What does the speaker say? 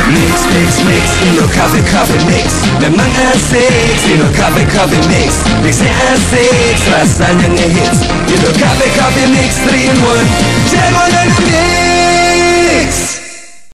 Mix, mix, mix, Ino Coffee Coffee Mix. Memang asik, Ino Coffee Coffee Mix. Mixnya asik, rasanya ngehits. Ino Coffee Coffee Mix 3 in 1.